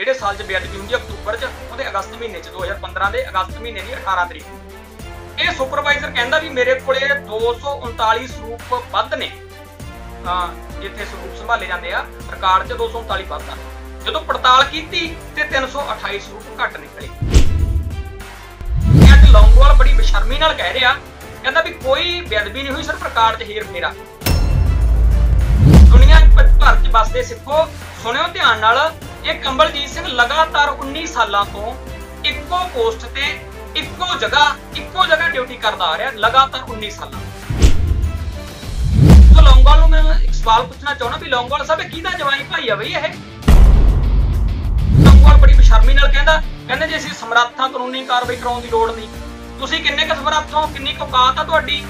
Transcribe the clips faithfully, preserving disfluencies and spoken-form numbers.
ਜਿਹੜੇ ਸਾਲ 'ਚ ਬੇਅਦਬੀ ਹੁੰਦੀ ਅਕਤੂਬਰ 'ਚ, ਉਹਦੇ ਅਗਸਤ ਮਹੀਨੇ 'ਚ ਦੋ ਹਜ਼ਾਰ ਪੰਦਰਾਂ ਦੇ ਅਗਸਤ ਮਹੀਨੇ ਦੀ ਅਠਾਰਾਂ ਤਰੀਕ ਨੂੰ ਇਹ ਸੁਪਰਵਾਈਜ਼ਰ ਕਹਿੰਦਾ ਵੀ ਮੇਰੇ ਕੋਲੇ ਦੋ ਸੌ ਉਨਤਾਲੀ ਸਰੂਪ ਵੱਧ ਨੇ, ਤਾਂ ਜਿੱਥੇ ਸਰੂਪ ਸੰਭਾਲੇ ਜਾਂਦੇ ਆ ਰਿਕਾਰਡ 'ਚ ਦੋ ਸੌ ਉਨਤਾਲੀ ਵੱਧ ਆ। ਜਦੋਂ ਪੜਤਾਲ ਕੀਤੀ ਤੇ ਤਿੰਨ ਸੌ ਅਠਾਈ ਸਰੂਪ ਘੱਟ ਨਿਕਲੇ। ਅੱਜ ਲੌਂਗੋਵਾਲ ਬੜੀ ਬੇਸ਼ਰਮੀ ਨਾਲ ਕਹਿ ਰਿਹਾ, ਕਹਿੰਦਾ ਵੀ ਕੋਈ ਬੇਅਦਬੀ ਨਹੀਂ ਹੋਈ, ਸਿਰਫ ਰਿਕਾਰਡ 'ਚ ਹੇਰ ਫੇਰਾ। ਦੁਨੀਆ ਭਰ 'ਚ ਵਸਦੇ ਸਿੱਖੋ, ਸੁਣਿਓ ਧਿਆਨ ਨਾਲ, ਇਹ ਕੰਵਲਜੀਤ ਸਿੰਘ ਲਗਾਤਾਰ ਉੱਨੀ ਸਾਲਾਂ ਤੋਂ ਇੱਕੋ ਪੋਸਟ ਤੇ ਇੱਕੋ ਜਗ੍ਹਾ ਇੱਕੋ ਜਗ੍ਹਾ ਡਿਊਟੀ ਕਰਦਾ ਆ ਰਿਹਾ, ਲਗਾਤਾਰ ਉੱਨੀ ਸਾਲਾਂ। ਸੋ ਲੌਂਗੋਵਾਲ ਨੂੰ ਮੈਂ ਇੱਕ ਸਵਾਲ ਪੁੱਛਣਾ ਚਾਹੁੰਦਾ ਵੀ ਲੌਂਗੋਵਾਲ ਸਾਹਿਬ ਕਿਹਦਾ ਜਵਾਈ ਭਾਈ ਆ ਬਈ ਇਹ? ਲੌਂਗੋਵਾਲ ਬੜੀ ਬੇਸ਼ਰਮੀ ਨਾਲ ਕਹਿੰਦਾ ਕਹਿੰਦੇ ਜੇ ਅਸੀਂ ਸਮਰੱਥ ਹਾਂ ਕਾਨੂੰਨੀ ਕਾਰਵਾਈ ਕਰਾਉਣ ਦੀ ਲੋੜ ਨਹੀਂ। ਤੁਸੀਂ ਕਿੰਨੇ ਕੁ ਸਮਰੱਥ ਹੋ, ਕਿੰਨੀ ਕੁ ਔਕਾਤ ਆ ਤੁਹਾਡੀ?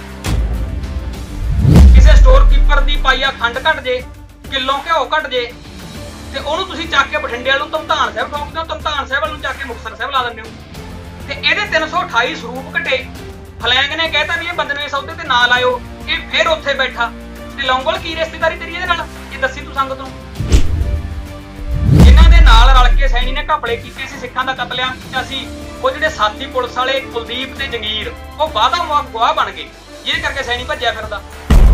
ਕਿਸੇ ਸਟੋਰ ਕੀਪਰ ਦੀ ਪਾਈਆ ਖੰਡ ਘਟ ਜੇ, ਕਿਲੋ ਘਿਓ ਘਟ ਜੇ, ਤੇ ਉਹਨੂੰ ਤੁਸੀਂ ਚੱਕ ਕੇ ਬਠਿੰਡੇ ਵਾਲ ਨੂੰ ਧਮਧਾਨ ਸਾਹਿਬ ਠੋਕਦੇ ਹੋ, ਧਮਧਾਨ ਸਾਹਿਬ ਵਾਲ ਨੂੰ ਚੱਕ ਕੇ ਮੁਕਤਸਰ ਸਾਹਿਬ ਲਾ ਦਿੰਦੇ ਹੋ। ਤੇ ਇਹਦੇ ਤਿੰਨ ਸੌ ਅਠਾਈ ਸਰੂਪ ਘਟੇ। ਫਲੈਂਗ ਨੇ ਕਹਿਤਾ ਵੀ ਇਹ ਬੰਦਨਵੇਂ ਸੌਦੇ ਤੇ ਨਾ ਲਾਇਓ, ਇਹ ਫਿਰ ਉੱਥੇ ਬੈਠਾ। ਤੇ ਲੌਂਗੋਵਾਲ ਕੀ ਰਿਸ਼ਤੇਦਾਰੀ ਤੇਰੀ ਇਹਦੇ ਨਾਲ, ਇਹ ਦੱਸੀ ਤੂੰ ਸੰਗਤ ਨੂੰ। ਜਿਨ੍ਹਾਂ ਦੇ ਨਾਲ ਰਲ ਕੇ ਸੈਣੀ ਨੇ ਘਪਲੇ ਕੀਤੇ ਸੀ, ਸਿੱਖਾਂ ਦਾ ਕਤਲੇਆਮ ਕੀਤਾ ਸੀ, ਉਹ ਜਿਹੜੇ ਸਾਥੀ ਪੁਲਿਸ ਵਾਲੇ ਕੁਲਦੀਪ ਤੇ ਜੰਗੀਰ, ਉਹ ਵਾਅਦਾ ਮੁਆਫ ਗਵਾਹ ਬਣ ਗਏ, ਜਿਹਦੇ ਕਰਕੇ ਸੈਣੀ ਭੱਜਿਆ ਫਿਰਦਾ।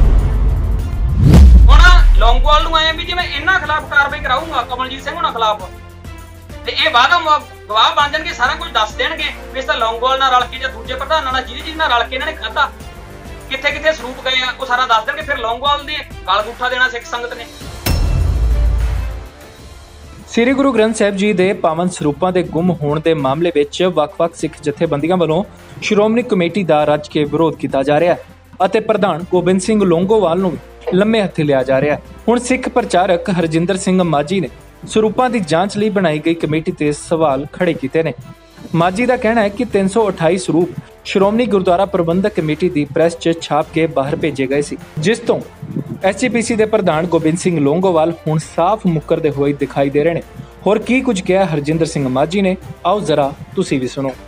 ਹੁਣ ਲੌਂਗੋਵਾਲ ਨੂੰ ਆਏ ਵੀ ਜਿਵੇਂ ਇਹਨਾਂ ਖਿਲਾਫ ਕਾਰਵਾਈ ਕਰਾਊਂਗਾ ਕਮਲਜੀਤ ਸਿੰਘ ਹੋਣਾ ਖਿਲਾਫ, ਤੇ ਇਹ ਵਾਅਦਾ ਮੁਆਫ ਗਵਾਹ ਬਣ ਜਾਣਗੇ, ਸਾਰਾ ਕੁਝ ਦੱਸ ਦੇਣਗੇ ਵੀ ਇਸ ਤਾਂ ਲੌਂਗੋਵਾਲ ਨਾਲ ਰਲ ਕੇ ਜਾਂ ਦੂਜੇ ਪ੍ਰਧਾਨਾਂ ਨਾਲ ਜਿਹਦੀ ਜਿਹਦੇ ਨਾਲ ਰਲ ਕੇ ਇਹਨਾਂ ਨੇ ਖਾਧਾ, ਕਿੱਥੇ ਕਿੱਥੇ ਸਰੂਪ ਗਏ ਆ, ਉਹ ਸਾਰਾ ਦੱਸ ਦੇਣਗੇ। ਫਿਰ ਲੌਂਗੋਵਾਲ ਦੇ ਗਲ ਗੁੱਠਾ ਦੇਣਾ ਸਿੱਖ ਸੰਗਤ ਨੇ। ਸ੍ਰੀ ਗੁਰੂ ਗ੍ਰੰਥ ਸਾਹਿਬ ਜੀ ਦੇ ਪਾਵਨ ਸਰੂਪਾਂ ਦੇ ਗੁੰਮ ਹੋਣ ਦੇ ਮਾਮਲੇ ਵਿੱਚ ਵੱਖ-ਵੱਖ ਸਿੱਖ ਜਥੇਬੰਦੀਆਂ ਵੱਲੋਂ ਸ਼੍ਰੋਮਣੀ ਕਮੇਟੀ ਦਾ ਰੱਜ ਕੇ ਵਿਰੋਧ ਕੀਤਾ ਜਾ ਰਿਹਾ ਹੈ ਅਤੇ ਪ੍ਰਧਾਨ ਗੋਬਿੰਦ ਸਿੰਘ ਲੌਂਗੋਵਾਲ ਨੂੰ ਲੰਮੇ ਹੱਥ ਲਿਆ ਜਾ ਰਿਹਾ ਹੈ। ਹੁਣ ਸਿੱਖ ਪ੍ਰਚਾਰਕ ਹਰਜਿੰਦਰ ਸਿੰਘ ਮਾਝੀ ਨੇ ਸਰੂਪਾਂ ਦੀ ਜਾਂਚ ਲਈ ਬਣਾਈ ਗਈ ਕਮੇਟੀ ਤੇ ਸਵਾਲ ਖੜੇ ਕੀਤੇ ਨੇ। ਮਾਝੀ ਦਾ ਕਹਿਣਾ ਹੈ ਕਿ ਤਿੰਨ ਸੌ ਅਠਾਈ ਸਰੂਪ ਸ਼੍ਰੋਮਣੀ ਗੁਰਦੁਆਰਾ ਪ੍ਰਬੰਧਕ ਕਮੇਟੀ ਦੀ ਪ੍ਰੈਸ 'ਚ ਛਾਪ ਕੇ ਬਾਹਰ ਭੇਜੇ ਗਏ ਸੀ, ਜਿਸ ਤੋਂ ਐਸ ਜੀ ਪੀ ਸੀ ਦੇ ਪ੍ਰਧਾਨ ਗੋਬਿੰਦ ਸਿੰਘ ਲੌਂਗੋਵਾਲ ਹੁਣ ਸਾਫ਼ ਮੁੱਕਰਦੇ ਹੋਏ ਦਿਖਾਈ ਦੇ ਰਹੇ ਨੇ। ਹੋਰ ਕੀ ਕੁਝ ਕਿਹਾ ਹਰਜਿੰਦਰ ਸਿੰਘ ਮਾਝੀ ਨੇ, ਆਓ ਜ਼ਰਾ ਤੁਸੀਂ ਵੀ ਸੁਣੋ।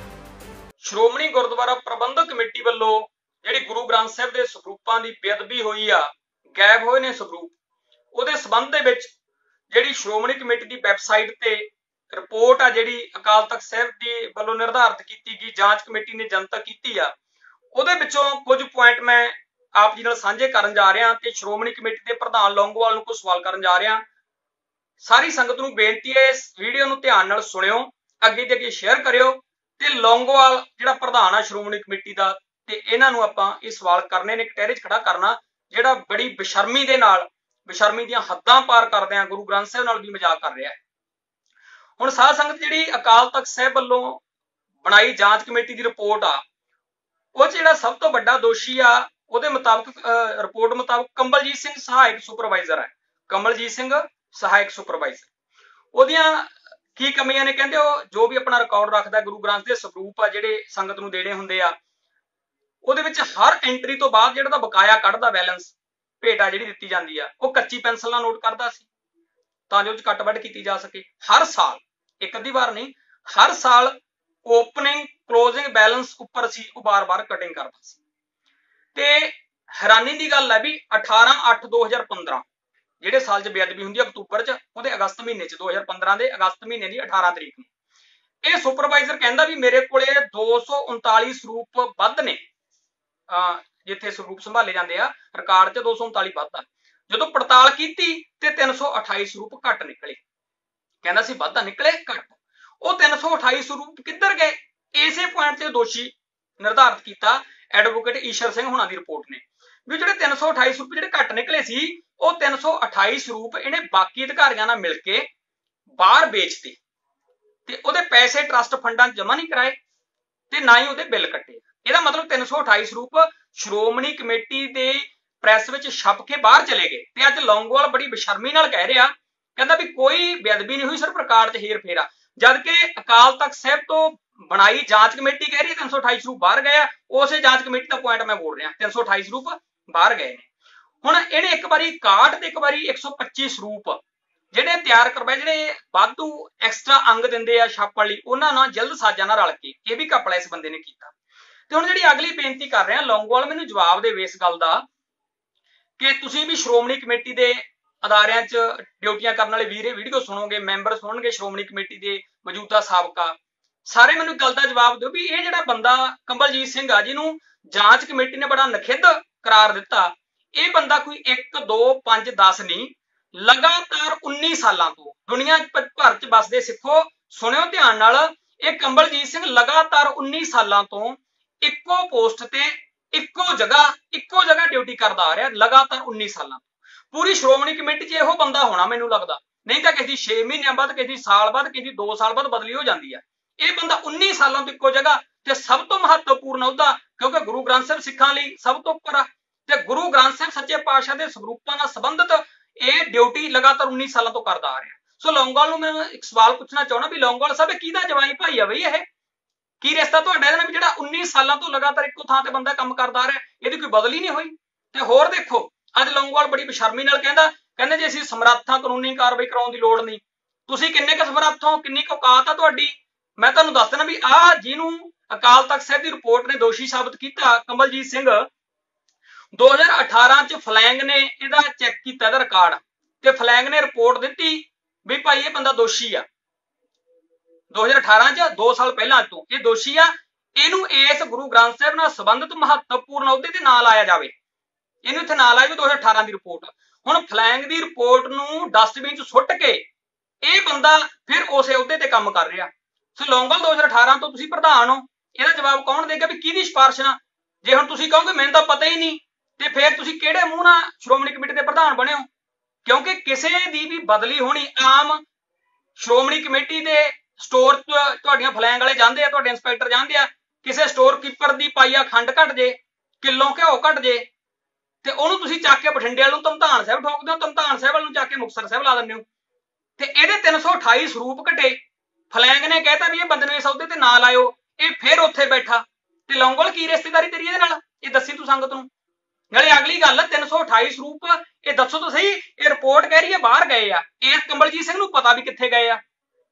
ਸ਼੍ਰੋਮਣੀ ਗੁਰਦੁਆਰਾ ਪ੍ਰਬੰਧਕ ਕਮੇਟੀ ਵੱਲੋਂ ਜਿਹੜੀ ਗੁਰੂ ਗ੍ਰੰਥ ਸਾਹਿਬ ਦੇ ਸਰੂਪਾਂ ਦੀ ਬੇਅਦਬੀ ਹੋਈ ਆ, ਗਾਇਬ ਹੋਏ ਨੇ ਸਰੂਪ, ਉਹਦੇ ਸਬੰਧ ਦੇ ਵਿੱਚ ਜਿਹੜੀ ਸ਼੍ਰੋਮਣੀ ਕਮੇਟੀ ਦੀ ਵੈਬਸਾਈਟ ਤੇ ਰਿਪੋਰਟ ਆ ਜਿਹੜੀ ਅਕਾਲ ਤਖਤ ਸਾਹਿਬ ਦੀ ਵੱਲੋਂ ਨਿਰਧਾਰਿਤ ਕੀਤੀ ਗਈ, ਜਾਂਚ ਕਮੇਟੀ ਨੇ ਜਨਤਕ ਕੀਤੀ ਆ, ਉਹਦੇ ਵਿੱਚੋਂ ਕੁਝ ਪੁਆਇੰਟ ਮੈਂ ਆਪ ਜੀ ਨਾਲ ਸਾਂਝੇ ਕਰਨ ਜਾ ਰਿਹਾ ਤੇ ਸ਼੍ਰੋਮਣੀ ਕਮੇਟੀ ਦੇ ਪ੍ਰਧਾਨ ਲੌਂਗੋਵਾਲ ਨੂੰ ਕੋਈ ਸਵਾਲ ਕਰਨ ਜਾ ਰਿਹਾ। ਸਾਰੀ ਸੰਗਤ ਨੂੰ ਬੇਨਤੀ ਹੈ ਇਸ ਵੀਡੀਓ ਨੂੰ ਧਿਆਨ ਨਾਲ ਸੁਣਿਓ, ਅੱਗੇ ਤੇ ਅੱਗੇ ਸ਼ੇਅਰ ਕਰਿਓ ਤੇ ਲੌਂਗੋਵਾਲ ਜਿਹੜਾ ਪ੍ਰਧਾਨ ਆ ਸ਼੍ਰੋਮਣੀ ਕਮੇਟੀ ਦਾ, ਤੇ ਇਹਨਾਂ ਨੂੰ ਆਪਾਂ ਇਹ ਸਵਾਲ ਕਰਨੇ ਨੇ, ਕਟਹਿਰੇ 'ਚ ਖੜਾ ਕਰਨਾ, ਜਿਹੜਾ ਬੜੀ ਬੇਸ਼ਰਮੀ ਦੇ ਨਾਲ, ਬੇਸ਼ਰਮੀ ਦੀਆਂ ਹੱਦਾਂ ਪਾਰ ਕਰਦੇ ਆ, ਗੁਰੂ ਗ੍ਰੰਥ ਸਾਹਿਬ ਨਾਲ ਵੀ ਮਜ਼ਾਕ ਕਰ ਰਿਹਾ ਹੈ। ਹੁਣ ਸਾਧ ਸੰਗਤ ਜਿਹੜੀ ਅਕਾਲ ਤਖਤ ਸਾਹਿਬ ਵੱਲੋਂ ਬਣਾਈ ਜਾਂਚ ਕਮੇਟੀ ਦੀ ਰਿਪੋਰਟ ਆ, ਉਹ 'ਚ ਜਿਹੜਾ ਸਭ ਤੋਂ ਵੱਡਾ ਦੋਸ਼ੀ ਆ, ਉਹਦੇ ਮੁਤਾਬਕ ਰਿਪੋਰਟ ਮੁਤਾਬਕ ਕੰਵਲਜੀਤ ਸਿੰਘ ਸਹਾਇਕ ਸੁਪਰਵਾਈਜ਼ਰ ਹੈ। ਕੰਵਲਜੀਤ ਸਿੰਘ ਸਹਾਇਕ ਸੁਪਰਵਾਈਜ਼ਰ, ਉਹਦੀਆਂ ਕੀ ਕਮੀਆਂ ਨੇ? ਕਹਿੰਦੇ ਉਹ ਜੋ ਵੀ ਆਪਣਾ ਰਿਕਾਰਡ ਰੱਖਦਾ, ਗੁਰੂ ਗ੍ਰੰਥ ਦੇ ਸਰੂਪ ਆ ਜਿਹੜੇ ਸੰਗਤ ਨੂੰ ਦੇਣੇ ਹੁੰਦੇ ਆ, ਉਹਦੇ ਵਿੱਚ ਹਰ ਐਂਟਰੀ ਤੋਂ ਬਾਅਦ ਜਿਹੜਾ ਤਾਂ ਬਕਾਇਆ ਕੱਢਦਾ, ਬੈਲੈਂਸ ਭੇਟਾ ਜਿਹੜੀ ਦਿੱਤੀ ਜਾਂਦੀ ਆ, ਉਹ ਕੱਚੀ ਪੈਨਸਲ ਨਾਲ ਨੋਟ ਕਰਦਾ ਸੀ ਤਾਂ ਜੋ ਉਹ 'ਚ ਕੱਟ ਵੱਢ ਕੀਤੀ ਜਾ ਸਕੇ। ਹਰ ਸਾਲ, ਇੱਕ ਅੱਧੀ ਵਾਰ ਨਹੀਂ, ਹਰ ਸਾਲ ਓਪਨਿੰਗ ਕਲੋਜ਼ਿੰਗ ਬੈਲੈਂਸ ਉੱਪਰ ਸੀ, ਉਹ ਬਾਰ-ਬਾਰ ਕਟਿੰਗ ਕਰਦਾ ਸੀ। ਤੇ ਹੈਰਾਨੀ ਦੀ ਗੱਲ ਹੈ ਵੀ ਅਠਾਰਾਂ ਅੱਠ ਦੋ ਹਜ਼ਾਰ ਪੰਦਰਾਂ ਜਿਹੜੇ ਸਾਲ 'ਚ ਬੇਅਦਬੀ ਹੁੰਦੀ ਅਕਤੂਬਰ 'ਚ, ਉਹਦੇ ਅਗਸਤ ਮਹੀਨੇ 'ਚ ਦੋ ਹਜ਼ਾਰ ਪੰਦਰਾਂ ਦੇ ਅਗਸਤ ਮਹੀਨੇ ਦੀ ਅਠਾਰਾਂ ਤਰੀਕ ਨੂੰ ਇਹ ਸੁਪਰਵਾਈਜ਼ਰ ਕਹਿੰਦਾ ਵੀ ਮੇਰੇ ਕੋਲੇ ਦੋ ਸੌ ਉਨਤਾਲੀ ਸਰੂਪ ਵੱਧ ਨੇ, ਅਹ ਜਿੱਥੇ ਸਰੂਪ ਸੰਭਾਲੇ ਜਾਂਦੇ ਆ ਰਿਕਾਰਡ 'ਚ ਦੋ ਸੌ ਉਨਤਾਲੀ ਵੱਧ ਆ। ਜਦੋਂ ਪੜਤਾਲ ਕੀਤੀ ਤੇ ਤਿੰਨ ਸੌ ਅਠਾਈ ਸਰੂਪ ਘੱਟ ਨਿਕਲੇ। ਕਹਿੰਦਾ ਸੀ ਵੱਧ ਨਿਕਲੇ, ਘੱਟ। ਉਹ ਤਿੰਨ ਸੌ ਅਠਾਈ ਸਰੂਪ ਕਿੱਧਰ ਗਏ? ਇਸੇ ਪੁਆਇੰਟ ਤੇ ਦੋਸ਼ੀ ਨਿਰਧਾਰਿਤ ਕੀਤਾ ਐਡਵੋਕੇਟ ਈਸ਼ਰ ਸਿੰਘ ਹੁਣਾਂ ਦੀ ਰਿਪੋਰਟ ਨੇ ਵੀ ਜਿਹੜੇ ਤਿੰਨ ਸੌ ਅਠਾਈ ਸਰੂਪ ਜਿਹੜੇ ਘੱਟ ਨਿਕਲੇ ਸੀ, ਉਹ ਤਿੰਨ ਸੌ ਅਠਾਈ ਸਰੂਪ ਇਹਨੇ ਬਾਕੀ ਅਧਿਕਾਰੀਆਂ ਨਾਲ ਮਿਲ ਕੇ ਬਾਹਰ ਵੇਚਤੇ ਤੇ ਉਹਦੇ ਪੈਸੇ ਟਰਸਟ ਫੰਡਾਂ 'ਚ ਜਮ੍ਹਾਂ ਨਹੀਂ ਕਰਾਏ ਤੇ ਨਾ ਹੀ ਉਹਦੇ ਬਿੱਲ ਕੱਟੇ। ਇਹਦਾ ਮਤਲਬ ਤਿੰਨ ਸੌ ਅਠਾਈ ਸਰੂਪ ਸ਼੍ਰੋਮਣੀ ਕਮੇਟੀ ਦੇ ਪ੍ਰੈਸ ਵਿੱਚ ਛਪ ਕੇ ਬਾਹਰ ਚਲੇ ਗਏ। ਤੇ ਅੱਜ ਲੌਂਗੋਵਾਲ ਬੜੀ ਬੇਸ਼ਰਮੀ ਨਾਲ ਕਹਿ ਰਿਹਾ, ਕਹਿੰਦਾ ਵੀ ਕੋਈ ਬੇਅਦਬੀ ਨਹੀਂ ਹੋਈ, ਸਿਰਫ ਰਿਕਾਰਡ 'ਚ ਹੇਰ ਫੇਰਾ, ਜਦ ਕਿ ਅਕਾਲ ਤਖਤ ਸਾਹਿਬ ਤੋਂ ਬਣਾਈ ਜਾਂਚ ਕਮੇਟੀ ਕਹਿ ਰਹੀ ਹੈ ਤਿੰਨ ਸੌ ਅਠਾਈ ਸਰੂਪ ਬਾਹਰ ਗਏ ਆ। ਉਸੇ ਜਾਂਚ ਕਮੇਟੀ ਦਾ ਪੁਆਇੰਟ ਮੈਂ ਬੋਲ ਰਿਹਾ, ਤਿੰਨ ਸੌ ਅਠਾਈ ਸਰੂਪ ਬਾਹਰ ਗਏ ਨੇ। ਹੁਣ ਇਹਨੇ ਇੱਕ ਵਾਰੀ ਇਕਾਹਠ ਤੇ ਇੱਕ ਵਾਰੀ ਇੱਕ ਸੌ ਪੱਚੀ ਸਰੂਪ ਜਿਹੜੇ ਤਿਆਰ ਕਰਵਾਏ, ਜਿਹੜੇ ਵਾਧੂ ਐਕਸਟਰਾ ਅੰਗ ਦਿੰਦੇ ਆ ਛਾਪਣ ਲਈ, ਉਹਨਾਂ ਨਾਲ ਜਲਦ ਸਾਜਾਂ ਨਾਲ ਰਲ ਕੇ ਇਹ ਵੀ ਘਪਲਾ ਇਸ ਬੰਦੇ ਨੇ ਕੀਤਾ। ਤੇ ਹੁਣ ਜਿਹੜੀ ਅਗਲੀ ਬੇਨਤੀ ਕਰ ਰਿਹਾ ਲੌਂਗੋਵਾਲ, ਮੈਨੂੰ ਜਵਾਬ ਦੇਵੇ ਇਸ ਗੱਲ ਦਾ ਕਿ ਤੁਸੀਂ ਵੀ ਸ਼੍ਰੋਮਣੀ ਕਮੇਟੀ ਦੇ ਅਦਾਰਿਆਂ 'ਚ ਡਿਊਟੀਆਂ ਕਰਨ ਵਾਲੇ ਵੀਰੇ ਵੀਡੀਓ ਸੁਣੋਗੇ, ਮੈਂਬਰ ਸੁਣਨਗੇ ਸ਼੍ਰੋਮਣੀ ਕਮੇਟੀ ਦੇ ਮੌਜੂਦਾ ਸਾਬਕਾ, ਸਾਰੇ ਮੈਨੂੰ ਇੱਕ ਗੱਲ ਦਾ ਜਵਾਬ ਦਿਓ ਵੀ ਇਹ ਜਿਹੜਾ ਬੰਦਾ ਕੰਵਲਜੀਤ ਸਿੰਘ ਆ ਜਿਹਨੂੰ ਜਾਂਚ ਕਮੇਟੀ ਨੇ ਬੜਾ ਨਖਿੱਧ ਕਰਾਰ ਦਿੱਤਾ, ਇਹ ਬੰਦਾ ਕੋਈ ਇੱਕ ਦੋ ਪੰਜ ਦਸ ਨਹੀਂ, ਲਗਾਤਾਰ ਉੱਨੀ ਸਾਲਾਂ ਤੋਂ ਦੁਨੀਆ ਭਰ 'ਚ ਵੱਸਦੇ ਸਿੱਖੋ, ਸੁਣਿਓ ਧਿਆਨ ਨਾਲ, ਇਹ ਕੰਵਲਜੀਤ ਸਿੰਘ ਲਗਾਤਾਰ ਉੱਨੀ ਸਾਲਾਂ ਤੋਂ ਇੱਕੋ ਪੋਸਟ ਤੇ ਇੱਕੋ ਜਗ੍ਹਾ ਇੱਕੋ ਜਗ੍ਹਾ ਡਿਊਟੀ ਕਰਦਾ ਆ ਰਿਹਾ, ਲਗਾਤਾਰ ਉੱਨੀ ਸਾਲਾਂ ਤੋਂ। ਪੂਰੀ ਸ਼੍ਰੋਮਣੀ ਕਮੇਟੀ 'ਚ ਇਹੋ ਬੰਦਾ ਹੋਣਾ ਮੈਨੂੰ ਲੱਗਦਾ, ਨਹੀਂ ਤਾਂ ਕਿਸੇ ਦੀ ਛੇ ਮਹੀਨਿਆਂ ਬਾਅਦ, ਕਿਸੇ ਦੀ ਸਾਲ ਬਾਅਦ, ਕਿਸੇ ਦੀ ਦੋ ਸਾਲ ਬਾਅਦ ਬਦਲੀ ਹੋ ਜਾਂਦੀ ਆ। ਇਹ ਬੰਦਾ ਉੱਨੀ ਸਾਲਾਂ ਤੋਂ ਇੱਕੋ ਜਗ੍ਹਾ ਤੇ ਸਭ ਤੋਂ ਮਹੱਤਵਪੂਰਨ ਅਹੁਦਾ, ਕਿਉਂਕਿ ਗੁਰੂ ਗ੍ਰੰਥ ਸਾਹਿਬ ਸਿੱਖਾਂ ਲਈ ਸਭ ਤੋਂ ਉੱਪਰ ਆ ਤੇ ਗੁਰੂ ਗ੍ਰੰਥ ਸਾਹਿਬ ਸੱਚੇ ਪਾਤਸ਼ਾਹ ਦੇ ਸਰੂਪਾਂ ਨਾਲ ਸੰਬੰਧਿਤ ਇਹ ਡਿਊਟੀ ਲਗਾਤਾਰ ਉੱਨੀ ਸਾਲਾਂ ਤੋਂ ਕਰਦਾ ਆ ਰਿਹਾ। ਸੋ ਲੌਂਗੋਵਾਲ ਨੂੰ ਮੈਂ ਇੱਕ ਸਵਾਲ ਪੁੱਛਣਾ ਚਾਹੁੰਦਾ ਵੀ ਲੌਂਗੋਵਾਲ ਸਾਹਿਬ ਕਿਹਦਾ ਜਵਾਈ ਭਾਈ ਆ ਬਈ, ਇਹ ਕੀ ਰਿਸ਼ਤਾ ਤੁਹਾਡਾ ਇਹਦੇ ਨਾਲ ਵੀ ਜਿਹੜਾ ਉੱਨੀ ਸਾਲਾਂ ਤੋਂ ਲਗਾਤਾਰ ਇੱਕੋ ਥਾਂ ਤੇ ਬੰਦਾ ਕੰਮ ਕਰਦਾ ਆ ਰਿਹਾ, ਇਹਦੀ ਕੋਈ ਬਦਲੀ ਨਹੀਂ ਹੋਈ? ਤੇ ਹੋਰ ਦੇਖੋ, ਅੱਜ ਲੌਂਗੋਵਾਲ ਬੜੀ ਬੇਸ਼ਰਮੀ ਨਾਲ ਕਹਿੰਦਾ ਕਹਿੰਦੇ ਜੇ ਅਸੀਂ ਸਮਰੱਥ ਹਾਂ ਕਾਨੂੰਨੀ ਕਾਰਵਾਈ ਕਰਾਉਣ ਦੀ ਲੋੜ ਨਹੀਂ। ਤੁਸੀਂ ਕਿੰਨੇ ਕੁ ਸਮਰੱਥ ਹੋ, ਕਿੰਨੀ ਕੁ ਔਕਾਤ ਆ ਤੁਹਾਡੀ? ਮੈਂ ਤੁਹਾਨੂੰ ਦੱਸ ਦੇਣਾ ਵੀ ਆਹ ਜਿਹਨੂੰ ਅਕਾਲ ਤਖਤ ਸਾਹਿਬ ਦੀ ਰਿਪੋਰਟ ਨੇ ਦੋਸ਼ੀ ਸਾਬਤ ਕੀਤਾ ਕੰਵਲਜੀਤ ਸਿੰਘ, ਦੋ ਹਜ਼ਾਰ ਅਠਾਰਾਂ 'ਚ ਫਲੈਂਗ ਨੇ ਇਹਦਾ ਚੈੱਕ ਕੀਤਾ ਇਹਦਾ ਰਿਕਾਰਡ ਤੇ ਫਲੈਂਗ ਨੇ ਰਿਪੋਰਟ ਦਿੱਤੀ ਵੀ ਭਾਈ ਇਹ ਬੰਦਾ ਦੋਸ਼ੀ ਆ। ਦੋ ਹਜ਼ਾਰ ਅਠਾਰਾਂ 'ਚ ਦੋ ਸਾਲ ਪਹਿਲਾਂ ਤੋਂ ਇਹ ਦੋਸ਼ੀ ਆ, ਇਹਨੂੰ ਇਸ ਗੁਰੂ ਗ੍ਰੰਥ ਸਾਹਿਬ ਨਾਲ ਸੰਬੰਧਿਤ ਮਹੱਤਵਪੂਰਨ ਅਹੁਦੇ ਤੇ ਨਾ ਲਾਇਆ ਜਾਵੇ, ਇਹਨੂੰ ਇੱਥੇ ਨਾ ਲਾਇਆ ਵੀ ਦੋ ਹਜ਼ਾਰ ਅਠਾਰਾਂ ਦੀ ਰਿਪੋਰਟ। ਹੁਣ ਫਲੈਂਗ ਦੀ ਰਿਪੋਰਟ ਨੂੰ ਡਸਟਬਿਨ 'ਚ ਸੁੱਟ ਕੇ ਇਹ ਬੰਦਾ ਫਿਰ ਉਸੇ ਅਹੁਦੇ ਤੇ ਕੰਮ ਕਰ ਰਿਹਾ। ਸੋ ਲੌਂਗੋਵਾਲ ਦੋ ਹਜ਼ਾਰ ਅਠਾਰਾਂ ਤੋਂ ਤੁਸੀਂ ਪ੍ਰਧਾਨ ਹੋ, ਇਹਦਾ ਜਵਾਬ ਕੌਣ ਦੇਗਾ ਵੀ ਕਿਹਦੀ ਸਿਫਾਰਿਸ਼ ਨਾਲ? ਜੇ ਹੁਣ ਤੁਸੀਂ ਕਹੋਗੇ ਮੈਨੂੰ ਤਾਂ ਪਤਾ ਹੀ ਨਹੀਂ, ਤੇ ਫਿਰ ਤੁਸੀਂ ਕਿਹੜੇ ਮੂੰਹ ਨਾਲ ਸ਼੍ਰੋਮਣੀ ਕਮੇਟੀ ਦੇ ਪ੍ਰਧਾਨ ਬਣੇ ਹੋ? ਕਿਉਂਕਿ ਕਿਸੇ ਦੀ ਵੀ ਬਦਲੀ ਹੋਣੀ ਆਮ ਸ਼੍ਰੋਮਣੀ ਕਮੇਟੀ ਦੇ ਸਟੋਰ 'ਚ ਤੁਹਾਡੀਆਂ ਫਲੈਂਗ ਵਾਲੇ ਜਾਂਦੇ ਆ, ਤੁਹਾਡੇ ਇੰਸਪੈਕਟਰ ਜਾਂਦੇ ਆ, ਕਿਸੇ ਸਟੋਰ ਕੀਪਰ ਦੀ ਪਾਈਆ ਖੰਡ ਘਟ ਜੇ, ਕਿਲੋ ਘਿਓ ਘਟ ਜੇ ਤੇ ਉਹਨੂੰ ਤੁਸੀਂ ਚੱਕ ਕੇ ਬਠਿੰਡੇ ਵਾਲ ਨੂੰ ਧਮਧਾਨ ਸਾਹਿਬ ਠੋਕਦੇ ਹੋ, ਧਮਧਾਨ ਸਾਹਿਬ ਵਾਲ ਨੂੰ ਚੱਕ ਕੇ ਮੁਕਤਸਰ ਸਾਹਿਬ ਲਾ ਦਿੰਦੇ ਹੋ ਤੇ ਇਹਦੇ ਤਿੰਨ ਸੌ ਅਠਾਈ ਸਰੂਪ ਘਟੇ। ਫਲੈਂਗ ਨੇ ਕਹਿਤਾ ਵੀ ਇਹ ਬੰਦੇ ਨੂੰ ਇਸ ਅਹੁਦੇ ਤੇ ਨਾ ਲਾਇਓ, ਇਹ ਫਿਰ ਉੱਥੇ ਬੈਠਾ। ਤੇ ਲੌਂਗੋਵਾਲ ਕੀ ਰਿਸ਼ਤੇਦਾਰੀ ਤੇਰੀ ਇਹਦੇ ਨਾਲ, ਇਹ ਦੱਸੀ ਤੂੰ ਸੰਗਤ ਨੂੰ। ਨਾਲੇ ਅਗਲੀ ਗੱਲ ਤਿੰਨ ਸੌ ਅਠਾਈ ਸਰੂਪ ਇਹ ਦੱਸੋ ਤਾਂ ਸਹੀ, ਇਹ ਰਿਪੋਰਟ ਕਹਿ ਰਹੀ ਹੈ ਬਾਹਰ ਗਏ ਆ, ਇਹ ਕੰਵਲਜੀਤ ਸਿੰਘ ਨੂੰ ਪਤਾ ਵੀ ਕਿੱਥੇ ਗਏ ਆ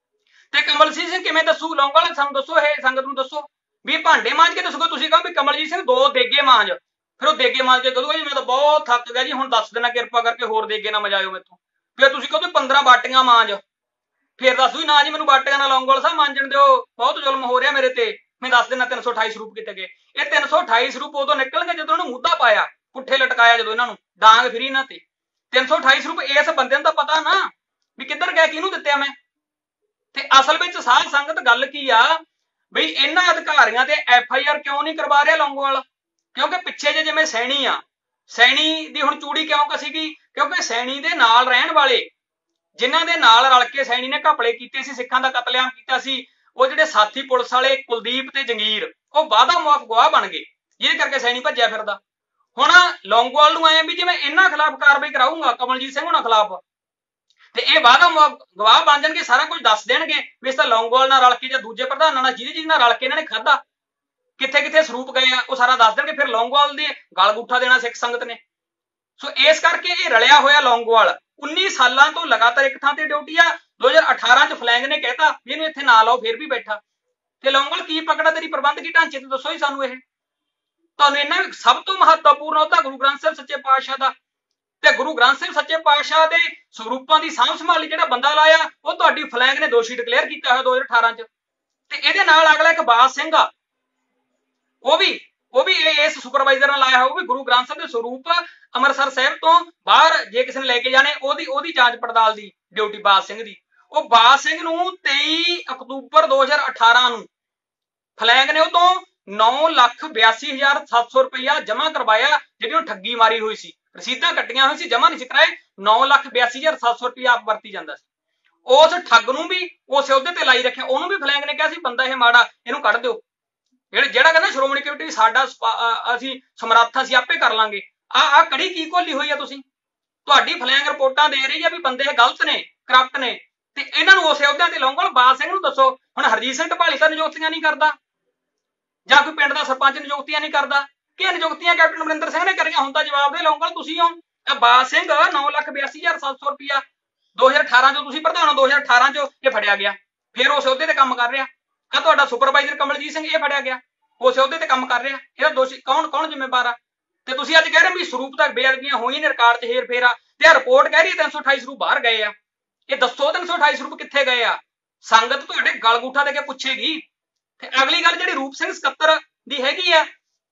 ਤੇ ਕੰਵਲਜੀਤ ਸਿੰਘ ਕਿਵੇਂ ਦੱਸੂ? ਲੌਂਗੋਵਾਲ ਸਾਨੂੰ ਦੱਸੋ, ਇਹ ਸੰਗਤ ਨੂੰ ਦੱਸੋ ਵੀ ਇਹ ਭਾਂਡੇ ਮਾਂਜ ਕੇ ਦੱਸੋਗੇ। ਤੁਸੀਂ ਕਹੋ ਵੀ ਕੰਵਲਜੀਤ ਸਿੰਘ ਦੋ ਦੇਗੇ ਮਾਂਜ, ਫਿਰ ਉਹ ਦੇਗੇ ਮਾਂਜ ਕੇ ਕਹੂਗਾ ਜੀ ਮੈਂ ਤਾਂ ਬਹੁਤ ਥੱਕ ਗਿਆ ਜੀ, ਹੁਣ ਦੱਸ ਦੇਣਾ ਕਿਰਪਾ ਕਰਕੇ ਹੋਰ ਦੇਗੇ ਨਾ ਮਜਾਇਓ ਮੈਥੋਂ। ਫਿਰ ਤੁਸੀਂ ਕਹੋ ਪੰਦਰਾਂ ਬਾਟੀਆਂ ਮਾਂਜ, ਫਿਰ ਦੱਸੂ ਨਾ ਜੀ ਮੈਨੂੰ ਬਾਟੀਆਂ ਨਾਲ ਲੌਂਗੋਵਾਲ ਸਾਹਿਬ ਮਾਂਜਣ ਦਿਓ, ਬਹੁਤ ਜ਼ੁਲਮ ਹੋ ਰਿਹਾ ਮੇਰੇ ਤੇ, ਮੈਂ ਦੱਸ ਦੇਣਾ ਤਿੰਨ ਸੌ ਅਠਾਈ ਸਰੂਪ ਕਿੱਥੇ ਗਏ। ਇਹ ਤਿੰਨ ਸੌ ਅਠਾਈ ਸਰੂਪ ਉਦੋਂ ਨਿਕਲਣਗੇ ਜਦੋਂ ਉਹਨੂੰ ਮੁੱਦਾ ਪਾਇਆ, ਪੁੱਠੇ ਲਟਕਾਇਆ, ਜਦੋਂ ਇਹਨਾਂ ਨੂੰ ਡਾਂਗ ਫਿਰੀ ਇਹਨਾਂ ਤੇ। ਤਿੰਨ ਸੌ ਅਠਾਈ ਸਰੂਪ ਇਸ ਬੰਦੇ ਨੂੰ ਤਾਂ ਪਤਾ ਨਾ ਵੀ ਕਿੱਧਰ ਗਏ, ਕਿਹਨੂੰ ਦਿੱਤੇ ਮੈਂ। ਤੇ ਅਸਲ ਵਿੱਚ ਸਾਧ ਸੰਗਤ ਗੱਲ ਕੀ ਆ ਬਈ ਇਹਨਾਂ ਅਧਿਕਾਰੀਆਂ ਤੇ ਐਫ ਆਈ ਆਰ ਕਿਉਂ ਨਹੀਂ ਕਰਵਾ ਰਿਹਾ ਲੌਂਗੋਵਾਲ? ਕਿਉਂਕਿ ਪਿੱਛੇ ਜੇ ਜਿਵੇਂ ਸੈਣੀ ਆ, ਸੈਣੀ ਦੀ ਹੁਣ ਚੂੜੀ ਕਿਉਂ ਕਸੀ ਗਈ? ਕਿਉਂਕਿ ਸੈਣੀ ਦੇ ਨਾਲ ਰਹਿਣ ਵਾਲੇ, ਜਿਨ੍ਹਾਂ ਦੇ ਨਾਲ ਰਲ ਕੇ ਸੈਣੀ ਨੇ ਘਪਲੇ ਕੀਤੇ ਸੀ, ਸਿੱਖਾਂ ਦਾ ਕਤਲੇਆਮ ਕੀਤਾ ਸੀ, ਉਹ ਜਿਹੜੇ ਸਾਥੀ ਪੁਲਿਸ ਵਾਲੇ ਕੁਲਦੀਪ ਤੇ ਜੰਗੀਰ, ਉਹ ਵਾਅਦਾ ਮੁਆਫ ਗਵਾਹ ਬਣ ਗਏ, ਇਹ ਕਰਕੇ ਸੈਣੀ ਭੱਜਿਆ ਫਿਰਦਾ। ਹੁਣ ਲੌਂਗੋਵਾਲ ਨੂੰ ਐਂ ਵੀ ਜਿਵੇਂ ਇਹਨਾਂ ਖਿਲਾਫ ਕਾਰਵਾਈ ਕਰਾਊਂਗਾ ਕਮਲਜੀਤ ਸਿੰਘ ਹੋਣਾ ਖਿਲਾਫ, ਤੇ ਇਹ ਵਾਅਦਾ ਗਵਾਹ ਬਣ ਜਾਣਗੇ, ਸਾਰਾ ਕੁਝ ਦੱਸ ਦੇਣਗੇ ਵੀ ਇਸ ਤਾਂ ਲੌਂਗੋਵਾਲ ਨਾਲ ਰਲ ਕੇ ਜਾਂ ਦੂਜੇ ਪ੍ਰਧਾਨਾਂ ਨਾਲ ਜਿਹਦੇ ਜਿਹਦੇ ਨਾਲ ਰਲ ਕੇ ਇਹਨਾਂ ਨੇ ਖਾਧਾ, ਕਿੱਥੇ ਕਿੱਥੇ ਸਰੂਪ ਗਏ ਆ, ਉਹ ਸਾਰਾ ਦੱਸ ਦੇਣਗੇ। ਫਿਰ ਲੌਂਗੋਵਾਲ ਦੇ ਗਲ ਗੁੱਠਾ ਦੇਣਾ ਸਿੱਖ ਸੰਗਤ ਨੇ। ਸੋ ਇਸ ਕਰਕੇ ਇਹ ਰਲਿਆ ਹੋਇਆ ਲੌਂਗੋਵਾਲ ਉੱਨੀ ਸਾਲਾਂ ਤੋਂ ਲਗਾਤਾਰ ਇੱਕ ਥਾਂ ਤੇ ਡਿਊਟੀ ਆ। ਦੋ ਹਜ਼ਾਰ ਅਠਾਰਾਂ 'ਚ ਫਲੈਂਗ ਨੇ ਕਹਿਤਾ ਵੀ ਇਹਨੂੰ ਇੱਥੇ ਨਾ ਲਾਓ, ਫਿਰ ਵੀ ਬੈਠਾ। ਤੇ ਲੌਂਗੋਵਾਲ ਕੀ ਪਕੜਾ ਤੇਰੀ ਪ੍ਰਬੰਧਕੀ ਢਾਂਚੇ ਤੇ, ਦੱਸੋ ਹੀ ਸਾਨੂੰ। ਇਹ ਤੁਹਾਨੂੰ ਇਹਨਾਂ ਸਭ ਤੋਂ ਮਹੱਤਵਪੂਰਨ ਉਹਦਾ ਗੁਰੂ ਗ੍ਰੰਥ ਸਾਹਿਬ ਸੱਚੇ ਪਾਤਸ਼ਾਹ ਦਾ, ਤੇ ਗੁਰੂ ਗ੍ਰੰਥ ਸਾਹਿਬ ਸੱਚੇ ਪਾਤਸ਼ਾਹ ਦੇ ਸਰੂਪਾਂ ਦੀ ਸਾਂਭ ਸੰਭਾਲੀ ਜਿਹੜਾ ਬੰਦਾ ਲਾਇਆ, ਉਹ ਤੁਹਾਡੀ ਫਲੈਂਗ ਨੇ ਦੋਸ਼ੀ ਡਿਕਲੇਅਰ ਕੀਤਾ ਹੋਇਆ ਦੋ ਹਜ਼ਾਰ ਅਠਾਰਾਂ 'ਚ। ਤੇ ਇਹਦੇ ਨਾਲ ਅਗਲਾ ਇੱਕ ਬਾਸ ਸਿੰਘ ਆ, ਉਹ ਵੀ ਉਹ ਵੀ ਇਸ ਸੁਪਰਵਾਈਜ਼ਰ ਨਾਲ ਲਾਇਆ, ਉਹ ਵੀ ਗੁਰੂ ਗ੍ਰੰਥ ਸਾਹਿਬ ਦੇ ਸਰੂਪ ਅੰਮ੍ਰਿਤਸਰ ਸਾਹਿਬ ਤੋਂ ਬਾਹਰ ਜੇ ਕਿਸੇ ਨੇ ਲੈ ਕੇ ਜਾਣੇ, ਉਹਦੀ ਉਹਦੀ ਜਾਂਚ ਪੜਤਾਲ ਦੀ ਡਿਊਟੀ ਬਾਸ ਸਿੰਘ ਦੀ। ਉਹ ਬਾਸ ਸਿੰਘ ਨੂੰ ਤੇਈ ਅਕਤੂਬਰ ਦੋ ਹਜ਼ਾਰ ਅਠਾਰਾਂ ਨੂੰ ਫਲੈਂਗ ਨੇ ਉਹ ਤੋਂ ਨੌ ਲੱਖ ਬਿਆਸੀ ਹਜ਼ਾਰ ਸੱਤ ਸੌ ਰੁਪਇਆ ਜਮ੍ਹਾਂ ਕਰਵਾਇਆ, ਜਿਹੜੀ ਉਹ ਠੱਗੀ ਮਾਰੀ ਹੋਈ ਸੀ, ਰਸੀਦਾਂ ਕੱਟੀਆਂ ਹੋਈ ਸੀ, ਜਮ੍ਹਾਂ ਨਹੀਂ ਸੀ ਕਰਾਏ। ਨੌ ਲੱਖ ਬਿਆਸੀ ਹਜ਼ਾਰ ਸੱਤ ਸੌ ਰੁਪਇਆ ਆਪ ਵਰਤੀ ਜਾਂਦਾ ਸੀ। ਉਸ ਠੱਗ ਨੂੰ ਵੀ ਉਸੇ ਅਹੁਦੇ ਤੇ ਲਾਈ ਰੱਖਿਆ, ਉਹਨੂੰ ਵੀ ਫਲੈਂਗ ਨੇ ਕਿਹਾ ਸੀ ਬੰਦਾ ਇਹ ਮਾੜਾ, ਇਹਨੂੰ ਕੱਢ ਦਿਓ। ਜਿਹੜੇ ਜਿਹੜਾ ਕਹਿੰਦਾ ਸ਼੍ਰੋਮਣੀ ਕਮੇਟੀ ਸਾਡਾ ਅਸੀਂ ਸਮਰੱਥ ਅਸੀਂ ਆਪੇ ਕਰ ਲਾਂਗੇ, ਆ ਆ ਕੜੀ ਕੀ ਘੋਲੀ ਹੋਈ ਆ ਤੁਸੀਂ? ਤੁਹਾਡੀ ਫਲੈਂਗ ਰਿਪੋਰਟਾਂ ਦੇ ਰਹੀ ਆ ਵੀ ਬੰਦੇ ਇਹ ਗਲਤ ਨੇ, ਕਰਪਟ ਨੇ, ਤੇ ਇਹਨਾਂ ਨੂੰ ਉਸੇ ਅਹੁਦਿਆਂ ਤੇ ਲਾਉਂਗਾ। ਬਾਦ ਸਿੰਘ ਨੂੰ ਦੱਸੋ, ਹੁਣ ਹਰਜੀਤ ਸਿੰਘ ਢਪਾਲੀ ਤਾਂ ਨਿਯੁਕਤੀਆਂ ਨਹੀਂ ਕਰਦਾ, ਜਾਂ ਕੋਈ ਪਿੰਡ ਦਾ ਸਰਪੰਚ ਨਿਯੁਕਤੀਆਂ ਨਹੀਂ ਕਰਦਾ, ਕਿ ਨਿਯੁਕਤੀਆਂ ਕੈਪਟਨ ਅਮਰਿੰਦਰ ਸਿੰਘ ਨੇ ਕਰੀਆਂ? ਹੁਣ ਤਾਂ ਜਵਾਬ ਦੇ ਲੌਂਗਲ ਤੁਸੀਂ ਹੋ। ਬਾਦ ਸਿੰਘ ਨੌ ਲੱਖ ਬਿਆਸੀ ਹਜ਼ਾਰ ਸੱਤ ਸੌ ਰੁਪਇਆ ਦੋ ਹਜ਼ਾਰ ਅਠਾਰਾਂ ਚੋਂ ਤੁਸੀਂ ਪ੍ਰਧਾਨ ਹੋ, ਦੋ ਹਜ਼ਾਰ ਅਠਾਰਾਂ ਚ ਇਹ ਫੜਿਆ ਗਿਆ, ਫਿਰ ਉਸ ਅਹੁਦੇ ਤੇ ਕੰਮ ਕਰ ਰਿਹਾ। ਆ ਤੁਹਾਡਾ ਸੁਪਰਵਾਈਜ਼ਰ ਕਮਲਜੀਤ ਸਿੰਘ ਇਹ ਫੜਿਆ ਗਿਆ, ਉਸ ਅਹੁਦੇ ਤੇ ਕੰਮ ਕਰ ਰਿਹਾ। ਇਹਦਾ ਦੋਸ਼ੀ ਕੌਣ ਕੌਣ ਜ਼ਿੰਮੇਵਾਰ ਆ? ਤੇ ਤੁਸੀਂ ਅੱਜ ਕਹਿ ਰਹੇ ਵੀ ਸਰੂਪ ਤੱਕ ਬੇਅਦਬੀਆਂ ਹੋਈਆਂ ਨੇ, ਰਿਕਾਰਡ 'ਚ ਹੇਰ ਫੇਰ ਆ, ਤੇ ਆ ਰਿਪੋਰਟ ਕਹਿ ਰਹੀ ਹੈ ਤਿੰਨ ਸੌ ਅਠਾਈ ਸਰੂਪ ਬਾਹਰ ਗਏ ਆ। ਇਹ ਦੱਸੋ ਤਿੰਨ ਸੌ ਅਠਾਈ ਸਰੂਪ ਕਿੱਥੇ ਗਏ ਆ? ਸੰਗਤ ਤੁਹਾਡੇ ਗਲ ਗੂਠਾ ਦੇ ਕੇ ਪੁੱਛੇਗੀ। ਤੇ ਅਗਲੀ ਗੱਲ ਜਿਹੜੀ ਰੂਪ ਸਿੰਘ ਸਕੱਤਰ ਦੀ ਹੈਗੀ ਆ,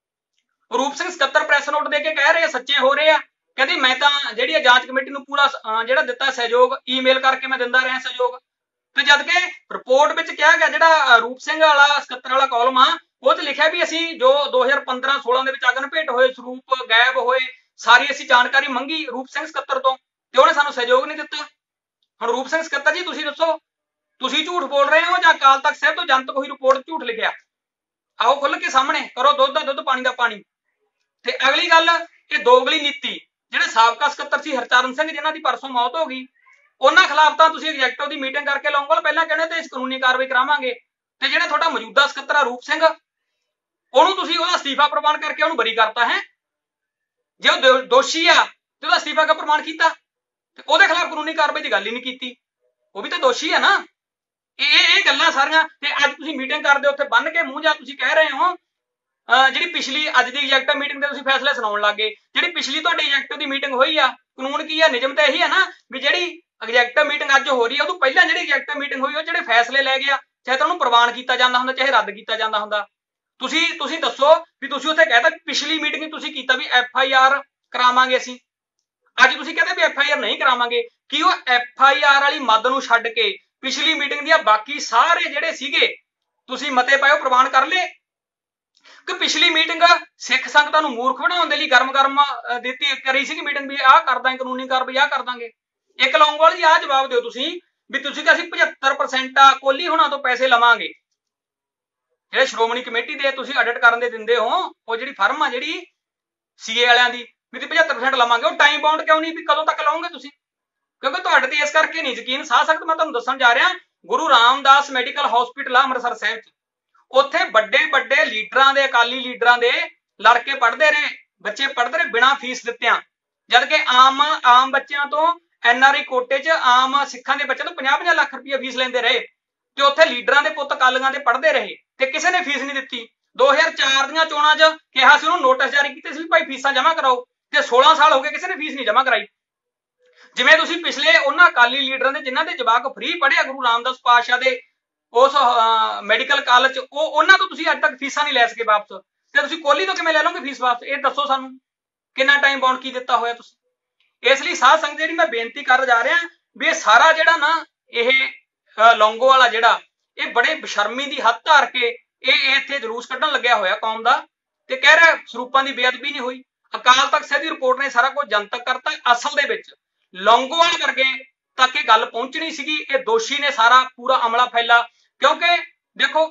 ਰੂਪ ਸਿੰਘ ਸਕੱਤਰ ਪ੍ਰੈਸ ਨੋਟ ਦੇ ਕੇ ਕਹਿ ਰਹੇ ਆ ਸੱਚੇ ਹੋ ਰਹੇ ਆ, ਕਹਿੰਦੀ ਮੈਂ ਤਾਂ ਜਿਹੜੀ ਜਾਂਚ ਕਮੇਟੀ ਨੂੰ ਪੂਰਾ ਜਿਹੜਾ ਦਿੱਤਾ ਸਹਿਯੋਗ, ਈਮੇਲ ਕਰਕੇ ਮੈਂ ਦਿੰਦਾ ਰਿਹਾ ਸਹਿਯੋਗ। ਤੇ ਜਦ ਕਿ ਰਿਪੋਰਟ ਵਿੱਚ ਕਿਹਾ ਗਿਆ, ਜਿਹੜਾ ਰੂਪ ਸਿੰਘ ਵਾਲਾ ਸਕੱਤਰ ਵਾਲਾ ਕਾਲਮ ਆ ਉਹ 'ਚ ਲਿਖਿਆ ਵੀ ਅਸੀਂ ਜੋ ਦੋ ਹਜ਼ਾਰ ਪੰਦਰਾਂ ਸੋਲਾਂ ਦੇ ਵਿੱਚ ਅਗਨ ਭੇਟ ਹੋਏ ਸਰੂਪ ਗਾਇਬ ਹੋਏ ਸਾਰੀ ਅਸੀਂ ਜਾਣਕਾਰੀ ਮੰਗੀ ਰੂਪ ਸਿੰਘ ਸਕੱਤਰ ਤੋਂ, ਤੇ ਉਹਨੇ ਸਾਨੂੰ ਸਹਿਯੋਗ ਨਹੀਂ ਦਿੱਤਾ। ਹੁਣ ਰੂਪ ਸਿੰਘ ਸਕੱਤਰ ਜੀ ਤੁਸੀਂ ਦੱਸੋ, ਤੁਸੀਂ ਝੂਠ ਬੋਲ ਰਹੇ ਹੋ ਜਾਂ ਅਕਾਲ ਤਖਤ ਸਾਹਿਬ ਤੋਂ ਜਨਤਕ ਹੋਈ ਰਿਪੋਰਟ ਝੂਠ ਲਿਖਿਆ? ਆਓ ਖੁੱਲ ਕੇ ਸਾਹਮਣੇ ਕਰੋ, ਦੁੱਧ ਦਾ ਦੁੱਧ ਪਾਣੀ ਦਾ ਪਾਣੀ। ਤੇ ਅਗਲੀ ਗੱਲ, ਇਹ ਦੋਗਲੀ ਨੀਤੀ, ਜਿਹੜੇ ਸਾਬਕਾ ਸਕੱਤਰ ਸੀ ਹਰਚਰਨ ਸਿੰਘ ਜਿਨ੍ਹਾਂ ਦੀ ਪਰਸੋਂ ਮੌਤ ਹੋ ਗਈ, ਉਹਨਾਂ ਖਿਲਾਫ ਤਾਂ ਤੁਸੀਂ ਐਗਜ਼ੈਕਟਿਵ ਦੀ ਮੀਟਿੰਗ ਕਰਕੇ ਲੌਂਗੋਵਾਲ ਪਹਿਲਾਂ ਕਹਿੰਦੇ ਤੇ ਇਸ ਕਾਨੂੰਨੀ ਕਾਰਵਾਈ ਕਰਾਵਾਂਗੇ, ਤੇ ਜਿਹੜਾ ਤੁਹਾਡਾ ਮੌਜੂਦਾ ਸਕੱਤਰ ਆ ਰੂਪ ਸਿੰਘ, ਉਹਨੂੰ ਤੁਸੀਂ ਉਹਦਾ ਅਸਤੀਫਾ ਪ੍ਰਵਾਨ ਕਰਕੇ ਉਹਨੂੰ ਬਰੀ ਕਰਤਾ ਹੈ। ਜੇ ਉਹ ਦੋਸ਼ੀ ਆ ਤੇ ਉਹਦਾ ਅਸਤੀਫਾ ਕਿਉਂ ਪ੍ਰਵਾਨ ਕੀਤਾ? ਤੇ ਉਹਦੇ ਖਿਲਾਫ ਕਾਨੂੰਨੀ ਕਾਰਵਾਈ ਦੀ ਗੱਲ ਹੀ ਨਹੀਂ ਕੀਤੀ, ਉਹ ਵੀ ਤਾਂ ਦੋਸ਼ੀ ਆ ਨਾ। ਇਹ ਇਹ ਗੱਲਾਂ ਸਾਰੀਆਂ, ਤੇ ਅੱਜ ਤੁਸੀਂ ਮੀਟਿੰਗ ਕਰਦੇ ਉੱਥੇ ਬੰਨ ਕੇ ਮੂੰਹ ਜਾ ਤੁਸੀਂ ਕਹਿ ਰਹੇ ਹੋ ਜਿਹੜੀ ਪਿਛਲੀ ਅੱਜ ਦੀ ਐਗਜ਼ੈਕਟਿਵ ਮੀਟਿੰਗ ਦੇ ਤੁਸੀਂ ਫੈਸਲੇ ਸੁਣਾਉਣ ਲੱਗੇ, ਜਿਹੜੀ ਪਿਛਲੀ ਤੁਹਾਡੀ ਐਗਜ਼ੈਕਟਿਵ ਦੀ ਮੀਟਿੰਗ ਹੋਈ ਆ, ਕਾਨੂੰਨ ਕੀ ਆ, ਨਿਯਮ ਤਾਂ ਇਹੀ ਆ ਨਾ ਵੀ ਜਿਹੜੀ ਐਗਜ਼ੈਕਟਿਵ ਮੀਟਿੰਗ ਅੱਜ ਹੋ ਰਹੀ ਆ, ਉਦੋਂ ਪਹਿਲਾਂ ਜਿਹੜੀ ਐਗਜ਼ੈਕਟਿਵ ਮੀਟਿੰਗ ਹੋਈ ਉਹ ਜਿਹੜੇ ਫੈਸਲੇ ਲੈ ਗਿਆ, ਚਾਹੇ ਤਾਂ ਉਹਨੂੰ ਪ੍ਰਵਾਨ ਕੀਤਾ ਜਾਂਦਾ ਹੁੰਦਾ ਚਾਹੇ ਰੱਦ ਕੀਤਾ ਜਾਂਦਾ ਹੁੰਦਾ। ਤੁਸੀਂ ਤੁਸੀਂ ਦੱਸੋ ਵੀ ਤੁਸੀਂ ਉੱਥੇ ਕਹਿਤਾ ਪਿਛਲੀ ਮੀਟਿੰਗ ਤੁਸੀਂ ਕੀਤਾ ਵੀ ਐਫ ਆਈ ਆਰ ਕਰਾਵਾਂਗੇ ਅਸੀਂ, ਅੱਜ ਤੁਸੀਂ ਕਹਿੰਦੇ ਵੀ ਐਫ ਆਈ ਆਰ ਨਹੀਂ ਕਰਾਵਾਂਗੇ। ਕੀ ਉਹ ਐਫ ਆਈ ਆਰ ਵਾਲੀ ਮੱਦ ਨੂੰ ਛੱਡ ਕੇ ਪਿਛਲੀ ਮੀਟਿੰਗ ਦੀਆਂ ਬਾਕੀ ਸਾਰੇ ਜਿਹੜੇ ਸੀਗੇ ਤੁਸੀਂ ਮਤੇ ਪਾਏ ਉਹ ਪ੍ਰਵਾਨ ਕਰ ਲਏ? ਕਿ ਪਿਛਲੀ ਮੀਟਿੰਗ ਸਿੱਖ ਸੰਗਤਾਂ ਨੂੰ ਮੂਰਖ ਬਣਾਉਣ ਦੇ ਲਈ ਗਰਮ ਗਰਮ ਦਿੱਤੀ ਕਰੀ ਸੀ ਮੀਟਿੰਗ ਵੀ ਆਹ ਕਰ ਦਾਂਗੇ ਕਾਨੂੰਨੀ ਕਾਰਵਾਈ ਆਹ ਕਰ ਦਾਂਗੇ। ਇੱਕ ਲੌਂਗੋਵਾਲ ਜੀ ਆਹ ਜਵਾਬ ਦਿਓ ਤੁਸੀਂ ਵੀ ਤੁਸੀਂ ਕਿ ਅਸੀਂ ਪਝੱਤਰ ਪ੍ਰਸੈਂਟ ਆ ਕੋਹਲੀ ਹੋਣਾ ਤੋਂ ਪੈਸੇ ਲਵਾਂਗੇ, ਜਿਹੜੇ ਸ਼੍ਰੋਮਣੀ ਕਮੇਟੀ ਦੇ ਤੁਸੀਂ ਆਡਿਟ ਕਰਨ ਦੇ ਦਿੰਦੇ ਹੋ, ਉਹ ਜਿਹੜੀ ਫਰਮ ਆ ਜਿਹੜੀ ਸੀਏ ਵਾਲਿਆਂ ਦੀ, ਵੀ ਤੁਸੀਂ ਪਝੱਤਰ ਪ੍ਰਸੈਂਟ ਲਵਾਂਗੇ, ਉਹ ਟਾਈਮ ਬਾਉਂਡ ਕਿਉਂ ਨਹੀਂ, ਵੀ ਕਦੋਂ ਤੱਕ ਲਾਓਗੇ ਤੁਸੀਂ? ਕਿਉਂਕਿ ਤੁਹਾਡੇ ਤੇ ਇਸ ਕਰਕੇ ਨਹੀਂ ਯਕੀਨ ਸਾਹ ਸਕਦਾ। ਮੈਂ ਤੁਹਾਨੂੰ ਦੱਸਣ ਜਾ ਰਿਹਾ, ਗੁਰੂ ਰਾਮਦਾਸ ਮੈਡੀਕਲ ਹਸਪੀਟਲ ਆ ਅੰਮ੍ਰਿਤਸਰ ਸਾਹਿਬ ਚ, ਉੱਥੇ ਵੱਡੇ ਵੱਡੇ ਲੀਡਰਾਂ ਦੇ, ਅਕਾਲੀ ਲੀਡਰਾਂ ਦੇ ਲੜਕੇ ਪੜ੍ਹਦੇ ਰਹੇ, ਬੱਚੇ ਪੜ੍ਹਦੇ ਰਹੇ ਬਿਨਾਂ ਫੀਸ ਦਿੱਤਿਆਂ, ਜਦ ਕਿ ਆਮ ਆਮ ਬੱਚਿਆਂ ਤੋਂ ਐਨ ਆਰ ਆਈ ਕੋਟੇ ਚ ਆਮ ਸਿੱਖਾਂ ਦੇ ਬੱਚਿਆਂ ਤੋਂ ਪੰਜਾਹ ਪੰਜਾਹ ਲੱਖ ਰੁਪਏ ਫੀਸ ਲੈਂਦੇ ਰਹੇ, ਤੇ ਉੱਥੇ ਲੀਡਰਾਂ ਦੇ ਪੁੱਤ ਅਕਾਲੀਆਂ ਦੇ ਪੜ੍ਹਦੇ ਰਹੇ ਤੇ ਕਿਸੇ ਨੇ ਫੀਸ ਨਹੀਂ ਦਿੱਤੀ। ਦੋ ਹਜ਼ਾਰ ਚਾਰ ਦੀਆਂ ਚੋਣਾਂ 'ਚ ਕਿਹਾ ਸੀ, ਉਹਨੂੰ ਨੋਟਿਸ ਜਾਰੀ ਕੀਤੇ ਸੀ ਭਾਈ ਫੀਸਾਂ ਜਮ੍ਹਾਂ ਕਰਾਓ, ਤੇ ਸੋਲਾਂ ਸਾਲ ਹੋ ਗਏ ਕਿਸੇ ਨੇ ਫੀਸ ਨਹੀਂ ਜਮ੍ਹਾਂ ਕਰਾਈ। ਜਿਵੇਂ ਤੁਸੀਂ ਪਿਛਲੇ ਉਹਨਾਂ ਅਕਾਲੀ ਲੀਡਰਾਂ ਦੇ ਜਿਨ੍ਹਾਂ ਦੇ ਜਵਾਕ ਫ੍ਰੀ ਪੜ੍ਹਿਆ ਗੁਰੂ ਰਾਮਦਾਸ ਪਾਤਸ਼ਾਹ ਦੇ ਉਸ ਮੈਡੀਕਲ ਕਾਲਜ 'ਚ, ਉਹ ਉਹਨਾਂ ਤੋਂ ਤੁਸੀਂ ਅੱਜ ਤੱਕ ਫੀਸਾਂ ਨਹੀਂ ਲੈ ਸਕੇ ਵਾਪਸ, ਤੇ ਤੁਸੀਂ ਕੋਹਲੀ ਤੋਂ ਕਿਵੇਂ ਲੈ ਲਓਗੇ ਫੀਸ ਵਾਪਸ? ਇਹ ਦੱਸੋ ਸਾਨੂੰ, ਕਿੰਨਾ ਟਾਈਮ ਬਾਉਂਡ ਕੀ ਦਿੱਤਾ ਹੋਇਆ ਤੁਸੀਂ? ਇਸ ਲਈ ਸਾਧ ਸੰਗਤ ਜਿਹੜੀ ਮੈਂ ਬੇਨਤੀ ਕਰ ਜਾ ਰਿਹਾ ਵੀ ਇਹ ਸਾਰਾ ਜਿਹੜਾ ਨਾ ਇਹ ਲੌਂਗੋਵਾਲ ਜਿਹੜਾ ਇਹ ਬੜੇ ਬੇਸ਼ਰਮੀ ਦੀ ਹੱਦ ਧਾਰ ਕੇ ਇਹ ਇੱਥੇ ਜਲੂਸ ਕੱਢਣ ਲੱਗਿਆ ਹੋਇਆ ਕੌਮ ਦਾ, ਤੇ ਕਹਿ ਰਿਹਾ ਸਰੂਪਾਂ ਦੀ ਬੇਅਦਬੀ ਨਹੀਂ ਹੋਈ। ਅਕਾਲ ਤਖਤ ਸਾਹਿਬ ਦੀ ਰਿਪੋਰਟ ਨੇ ਸਾਰਾ ਕੁਝ ਜਨਤਕ ਕਰਤਾ। ਅਸਲ ਦੇ ਵਿੱਚ ਲੌਂਗੋਵਾਲ ਕਰਕੇ ਤੱਕ ਇਹ ਗੱਲ ਪਹੁੰਚਣੀ ਸੀਗੀ, ਇਹ ਦੋਸ਼ੀ ਨੇ ਸਾਰਾ ਪੂਰਾ ਅਮਲਾ ਫੈਲਾ। ਕਿਉਂਕਿ ਦੇਖੋ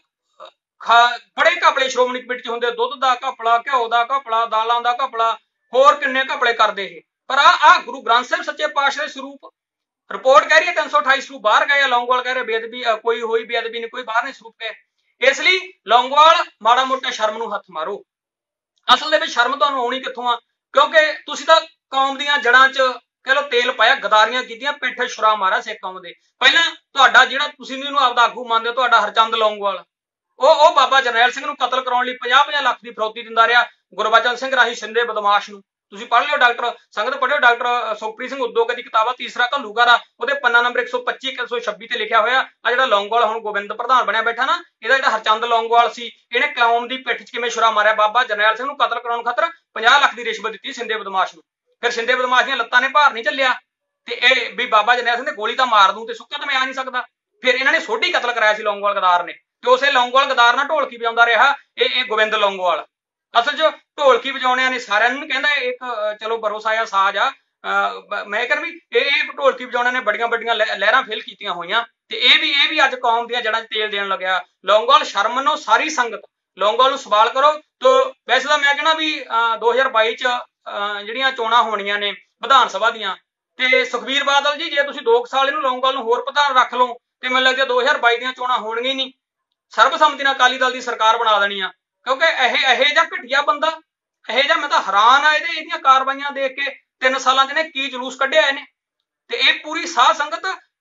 ਬੜੇ ਘਪਲੇ ਸ਼੍ਰੋਮਣੀ ਕਮੇਟੀ 'ਚ ਹੁੰਦੇ, ਦੁੱਧ ਦਾ ਘਪਲਾ, ਘਿਓ ਦਾ ਘਪਲਾ, ਦਾਲਾਂ ਦਾ ਘਪਲਾ, ਹੋਰ ਕਿੰਨੇ ਘਪਲੇ ਕਰਦੇ ਇਹ। ਪਰ ਆ ਆ ਗੁਰੂ ਗ੍ਰੰਥ ਸਾਹਿਬ ਸੱਚੇ ਪਾਤਸ਼ਾਹ ਦੇ ਸਰੂਪ, ਰਿਪੋਰਟ ਕਹਿ ਰਹੀ ਹੈ ਤਿੰਨ ਸੌ ਅਠਾਈ ਸਰੂਪ ਬਾਹਰ ਗਏ ਆ, ਲੌਂਗੋਵਾਲ ਕਹਿ ਰਹੇ ਬੇਅਦਬੀ ਕੋਈ ਹੋਈ ਬੇਅਦਬੀ ਨਹੀਂ, ਕੋਈ ਬਾਹਰ ਨਹੀਂ ਸਰੂਪ ਗਏ। ਇਸ ਲਈ ਲੌਂਗੋਵਾਲ ਮਾੜਾ ਮੋਟਾ ਸ਼ਰਮ ਨੂੰ ਹੱਥ ਮਾਰੋ। ਅਸਲ ਦੇ ਵਿੱਚ ਸ਼ਰਮ ਤੁਹਾਨੂੰ ਆਉਣੀ ਕਿੱਥੋਂ ਆ? ਕਿਉਂਕਿ ਤੁਸੀਂ ਤਾਂ ਕੌਮ ਦੀਆਂ ਜੜ੍ਹਾਂ 'ਚ ਕਹਿ ਲਓ ਤੇਲ ਪਾਇਆ, ਗਦਾਰੀਆਂ ਕੀਤੀਆਂ, ਪਿੱਠ ਛੁਰਾ ਮਾਰਿਆ ਸਿੱਖ ਕੌਮ ਦੇ। ਪਹਿਲਾਂ ਤੁਹਾਡਾ ਜਿਹੜਾ ਤੁਸੀਂ ਇਹਨੂੰ ਆਪਦਾ ਆਗੂ ਮੰਨਦੇ ਹੋ, ਤੁਹਾਡਾ ਹਰਚੰਦ ਲੌਂਗੋਵਾਲ, ਉਹ ਉਹ ਬਾਬਾ ਜਰਨੈਲ ਸਿੰਘ ਨੂੰ ਕਤਲ ਕਰਾਉਣ ਲਈ ਪੰਜਾਹ ਪੰਜਾਹ ਲੱਖ ਦੀ ਫਰੌਤੀ ਦਿੰਦਾ ਰਿਹਾ ਗੁਰਬਚਨ ਸਿੰਘ ਰਾਹੀਂ ਸਿੰਦੇ ਬਦਮਾਸ਼ ਨੂੰ। ਤੁਸੀਂ ਪੜ੍ਹ ਲਿਓ, ਡਾਕਟਰ ਸੰਗਤ ਪੜ੍ਹਿਓ, ਡਾਕਟਰ ਸੁਖਪ੍ਰੀਤ ਸਿੰਘ ਉਦੋਕੇ ਦੀ ਕਿਤਾਬ ਆ ਤੀਸਰਾ ਘੱਲੂਘਾਰ ਆ, ਉਹਦੇ ਪੰਨਾ ਨੰਬਰ ਇੱਕ ਸੌ ਪੱਚੀ ਇੱਕ ਸੌ ਛੱਬੀ ਤੇ ਲਿਖਿਆ ਹੋਇਆ। ਆ ਜਿਹੜਾ ਲੌਂਗੋਵਾਲ ਹੁਣ ਗੋਬਿੰਦ ਪ੍ਰਧਾਨ ਬਣਿਆ ਬੈਠਾ ਨਾ, ਇਹਦਾ ਜਿਹੜਾ ਹਰਚੰਦ ਲੌਂਗੋਵਾਲ ਸੀ, ਇਹਨੇ ਕੌਮ ਦੀ ਪਿੱਠ 'ਚ ਕਿਵੇਂ ਛੁਰਾ ਮਾਰਿਆ, ਬਾਬਾ ਜਰਨੈਲ ਸਿੰਘ ਨੂੰ ਕਤਲ ਕਰਾਉਣ ਖਾਤਰ ਪੰਜਾਹ ਲੱਖ ਦੀ ਰਿਸ਼ਵਤ ਦਿੱਤੀ ਸਿੰਦੇ ਬਦਮਾਸ਼ ਨੂੰ। ਫਿਰ ਸਿੰਦੇ ਬਦਮਾਸ਼ ਦੀਆਂ ਲੱਤਾਂ ਨੇ ਭਾਰ ਨਹੀਂ ਚੱਲਿਆ, ਤੇ ਇਹ ਵੀ ਬਾਬਾ ਜਰਨੈਲ ਸਿੰਘ ਨੇ ਗੋਲੀ ਤਾਂ ਮਾਰ ਦੂੰ ਤੇ ਸੁੱਕਾ ਤਾਂ ਮੈਂ ਆ ਨਹੀਂ ਸਕਦਾ। ਫਿਰ ਇਹਨਾਂ ਨੇ ਸੋਢੀ ਕਤਲ ਕਰਾਇਆ ਸੀ ਲੌਂਗੋਵਾਲ ਗਦਾਰ ਨੇ, ਤੇ ਉਸੇ ਲੌਂਗੋਵਾਲ ਗਦਾਰ ਨਾਲ ਢੋਲਕੀ ਵਜਾਉਂਦਾ ਰਿਹਾ ਇਹ ਇਹ ਗੋਬਿੰਦ ਲੌਂਗੋਵਾਲ। ਅਸਲ 'ਚ ਢੋਲਕੀ ਵਜਾਉਣਿਆਂ ਨੇ ਸਾਰਿਆਂ ਨੂੰ ਕਹਿੰਦਾ ਇੱਕ ਚਲੋ ਭਰੋਸਾ ਆ ਸਾਜ਼ ਆ, ਮੈਂ ਕਹਿੰਦਾ ਵੀ ਇਹ ਇਹ ਢੋਲਕੀ ਵਜਾਉਣਿਆਂ ਨੇ ਬੜੀਆਂ ਵੱਡੀਆਂ ਲਹਿਰਾਂ ਫੇਲ ਕੀਤੀਆਂ ਹੋਈਆਂ, ਤੇ ਇਹ ਵੀ ਇਹ ਵੀ ਅੱਜ ਕੌਮ ਦੀਆਂ ਜੜ੍ਹਾਂ 'ਚ ਤੇਲ ਦੇਣ ਲੱਗਿਆ। ਲੌਂਗੋਵਾਲ ਸ਼ਰਮ ਮੰਨੋ ਸਾਰੀ ਸੰਗਤ, ਲੌਂਗੋਵਾਲ ਨੂੰ ਸਵਾਲ ਕਰੋ। ਤੋ ਵੈਸੇ ਤਾਂ ਮੈਂ ਕਹਿੰਦਾ ਵੀ ਦੋ ਹਜ਼ਾਰ ਬਾਈ 'ਚ ਜਿਹੜੀਆਂ ਚੋਣਾਂ ਹੋਣੀਆਂ ਨੇ ਵਿਧਾਨ ਸਭਾ ਦੀਆਂ, ਤੇ ਸੁਖਬੀਰ ਬਾਦਲ ਜੀ ਜੇ ਤੁਸੀਂ ਦੋ ਸਾਲ ਇਹਨੂੰ ਲੌਂਗੋਵਾਲ ਨੂੰ ਹੋਰ ਪ੍ਰਧਾਨ ਰੱਖ ਲਓ ਤੇ ਮੈਨੂੰ ਲੱਗਦਾ ਦੋ ਹਜ਼ਾਰ ਬਾਈ ਦੀਆਂ ਚੋਣਾਂ ਹੋਣਗੀਆਂ ਹੀ ਨਹੀਂ, ਸਰਬਸੰਮਤੀ ਨਾਲ ਅਕਾਲੀ ਦਲ ਦੀ ਸਰਕਾਰ ਬਣਾ ਦੇਣੀ ਆ। ਕਿਉਂਕਿ ਇਹ ਇਹੋ ਜਿਹਾ ਘਟੀਆ ਬੰਦਾ, ਇਹੋ ਜਿਹਾ, ਮੈਂ ਤਾਂ ਹੈਰਾਨ ਆ ਇਹਦੇ ਇਹਦੀਆਂ ਕਾਰਵਾਈਆਂ ਦੇਖ ਕੇ, ਤਿੰਨ ਸਾਲਾਂ 'ਚ ਇਹਨੇ ਕੀ ਜਲੂਸ ਕੱਢਿਆ ਇਹਨੇ। ਤੇ ਇਹ ਪੂਰੀ ਸਾਧ ਸੰਗਤ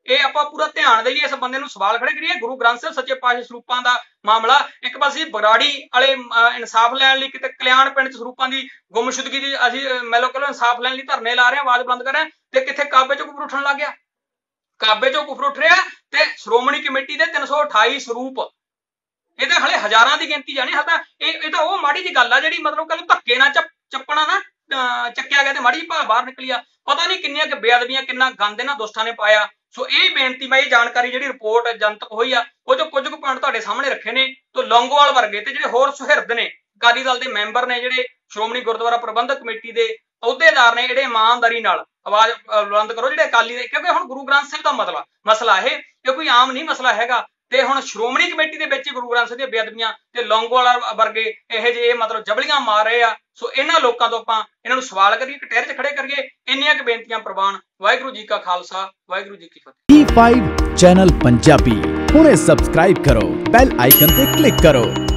ਇਹ ਆਪਾਂ ਪੂਰਾ ਧਿਆਨ ਦੇਈਏ, ਇਸ ਬੰਦੇ ਨੂੰ ਸਵਾਲ ਖੜੇ ਕਰੀਏ। ਗੁਰੂ ਗ੍ਰੰਥ ਸਾਹਿਬ ਸੱਚੇ ਪਾਤਸ਼ਾਹ ਸਰੂਪਾਂ ਦਾ ਮਾਮਲਾ, ਇੱਕ ਪਾਸੇ ਬਰਾੜੀ ਵਾਲੇ ਇਨਸਾਫ ਲੈਣ ਲਈ ਕਿਤੇ ਕਲਿਆਣ ਪਿੰਡ ਚ ਸਰੂਪਾਂ ਦੀ ਗੁੰਮਸ਼ੁਦਗੀ ਦੀ ਅਸੀਂ ਮੈਲੋ ਕਲੋ ਇਨਸਾਫ ਲੈਣ ਲਈ ਧਰਨੇ ਲਾ ਰਹੇ ਹਾਂ, ਆਵਾਜ਼ ਬੁਲੰਦ ਕਰ ਰਹੇ ਹਾਂ, ਤੇ ਕਿੱਥੇ ਕਾਬੇ ਚੋਂ ਕੁਫਰ ਉੱਠਣ ਲੱਗ ਗਿਆ। ਕਾਬੇ ਚੋਂ ਕੁਫਰ ਉੱਠ ਰਿਹਾ ਤੇ ਸ਼੍ਰੋਮਣੀ ਕਮੇਟੀ ਦੇ ਤਿੰਨ ਸੌ ਅਠਾਈ ਸਰੂਪ, ਇਹ ਤਾਂ ਹਲੇ ਹਜ਼ਾਰਾਂ ਦੀ ਗਿਣਤੀ ਜਾਣੀ। ਹਾਲ ਤਾਂ ਇਹ ਇਹ ਤਾਂ ਉਹ ਮਾੜੀ ਜੀ ਗੱਲ ਆ ਜਿਹੜੀ ਮਤਲਬ ਕਿ ਧੱਕੇ ਨਾਲ ਚੱਪਣਾ ਨਾ ਚੱਕਿਆ ਗਿਆ ਤੇ ਮਾੜੀ ਭਾਅ ਬਾਹਰ ਨਿਕਲੀ ਆ। ਪਤਾ ਨਹੀਂ ਕਿੰਨੀਆਂ ਕਿ ਬੇਅਦਬੀਆਂ, ਕਿੰਨਾ ਗੰਦ ਇਹਨਾਂ ਦੁਸ਼ਟਾਂ ਨੇ ਪਾਇਆ। ਸੋ ਇਹ ਬੇਨਤੀ, ਮੈਂ ਇਹ ਜਾਣਕਾਰੀ ਜਿਹੜੀ ਰਿਪੋਰਟ ਜਨਤਕ ਹੋਈ ਆ ਉਹ ਜੋ ਕੁਝ ਕੁ ਪੁਆਇੰਟ ਤੁਹਾਡੇ ਸਾਹਮਣੇ ਰੱਖੇ ਨੇ। ਤੋਂ ਲੌਂਗੋਵਾਲ ਵਰਗੇ ਤੇ ਜਿਹੜੇ ਹੋਰ ਸੁਹਿਰਦ ਨੇ, ਅਕਾਲੀ ਦਲ ਦੇ ਮੈਂਬਰ ਨੇ, ਜਿਹੜੇ ਸ਼੍ਰੋਮਣੀ ਗੁਰਦੁਆਰਾ ਪ੍ਰਬੰਧਕ ਕਮੇਟੀ ਦੇ ਅਹੁਦੇਦਾਰ ਨੇ, ਜਿਹੜੇ ਇਮਾਨਦਾਰੀ ਨਾਲ ਆਵਾਜ਼ ਬੁਲੰਦ ਕਰੋ, ਜਿਹੜੇ ਅਕਾਲੀ ਦੇ, ਕਿਉਂਕਿ ਹੁਣ ਗੁਰੂ ਗ੍ਰੰਥ ਸਾਹਿਬ ਦਾ ਮਸਲਾ ਮਸਲਾ ਇਹ ਇਹ ਕੋਈ ਆਮ ਨਹੀਂ ਮਸਲਾ ਹੈਗਾ। ਤੇ ਹੁਣ ਸ਼੍ਰੋਮਣੀ ਕਮੇਟੀ ਦੇ ਵਿੱਚ ਗੁਰੂ ਗ੍ਰੰਥ ਸਾਹਿਬ ਦੀਆਂ ਬੇਅਦਬੀਆਂ ਤੇ ਲੌਂਗੋਵਾਲ ਵਰਗੇ ਇਹ ਜਿਹੇ ਮਤਲਬ ਜਬਲੀਆਂ ਮਾਰ ਰਹੇ ਆ। ਸੋ ਇਹਨਾਂ ਲੋਕਾਂ ਤੋਂ ਆਪਾਂ ਇਹਨਾਂ ਨੂੰ ਸਵਾਲ ਕਰੀਏ, ਕਟਹਿਰੇ 'ਚ ਖੜੇ ਕਰੀਏ। ਇੰਨੀਆਂ ਕੁ ਬੇਨਤੀਆਂ ਪ੍ਰਵਾਨ। ਵਾਹਿਗੁਰੂ ਜੀ ਕਾ ਖਾਲਸਾ, ਵਾਹਿਗੁਰੂ ਜੀ ਕੀ ਫਤਿਹ। ਟੀ ਫਾਈਵ ਚੈਨਲ ਪੰਜਾਬੀ ਹੁਣੇ ਸਬਸਕ੍ਰਾਈਬ ਕਰੋ, ਬੈਲ ਆਈਕਨ ਤੇ ਕਲਿੱਕ ਕਰੋ।